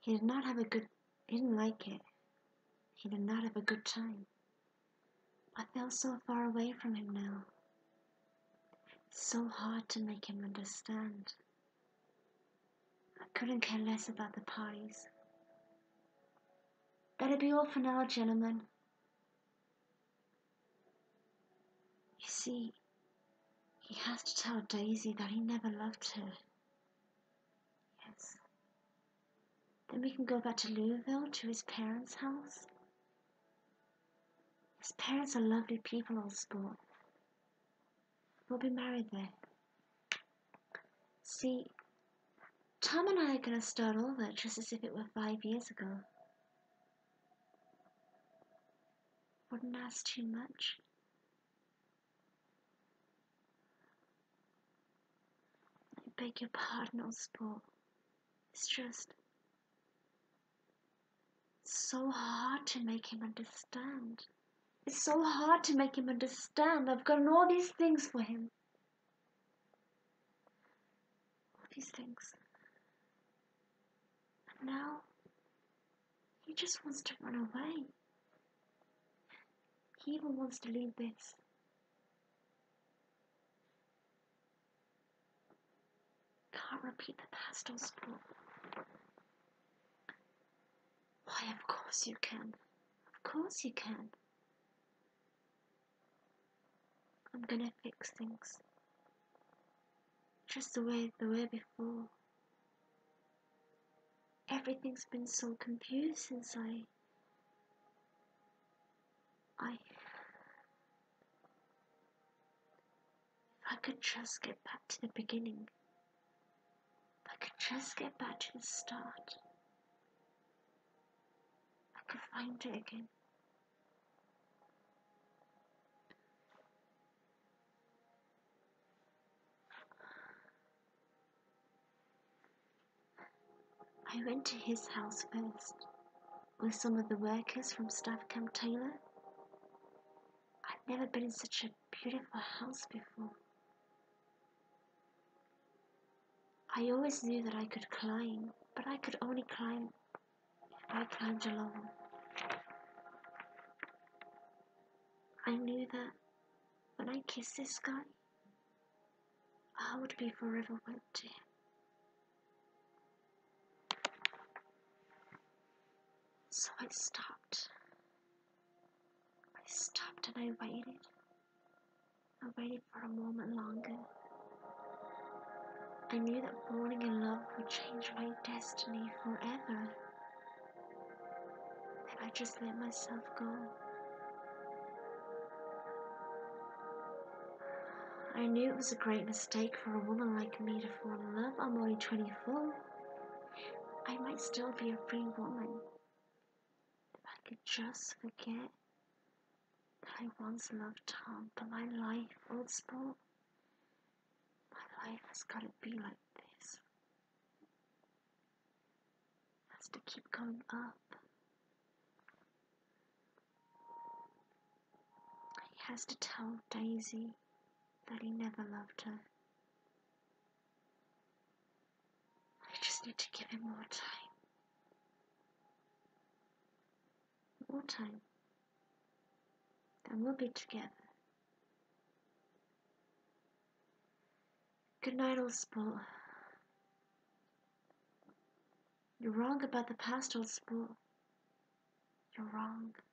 He did not have a good, he didn't like it. He did not have a good time. I felt so far away from him now. It's so hard to make him understand. I couldn't care less about the parties. That'll be all for now, gentlemen. You see, he has to tell Daisy that he never loved her. Yes. Then we can go back to Louisville, to his parents' house. His parents are lovely people, old sport. We'll be married there. See, Tom and I are going to start over just as if it were 5 years ago. Wouldn't ask too much. I beg your pardon, old sport. It's just so hard to make him understand. It's so hard to make him understand. I've gotten all these things for him. All these things. And now, he just wants to run away. He even wants to leave this. Can't repeat the past, old sport. Why, of course you can. Of course you can. I'm gonna fix things. Just the way they were before. Everything's been so confused since if I could just get back to the beginning. If I could just get back to the start. I could find it again. I went to his house first, with some of the workers from Staff Camp Taylor. I'd never been in such a beautiful house before. I always knew that I could climb, but I could only climb if I climbed alone. I knew that when I kissed this guy, I would be forever wed to him. So I stopped. I stopped and I waited. I waited for a moment longer. I knew that falling in love would change my destiny forever. Then I just let myself go. I knew it was a great mistake for a woman like me to fall in love. I'm only 24. I might still be a free woman. If I could just forget that I once loved Tom, but my life, old sport, my life has got to be like this. It has to keep going up. He has to tell Daisy that he never loved her. I just need to give him more time. More time. Then we'll be together. Good night, old sport. You're wrong about the past, old sport. You're wrong.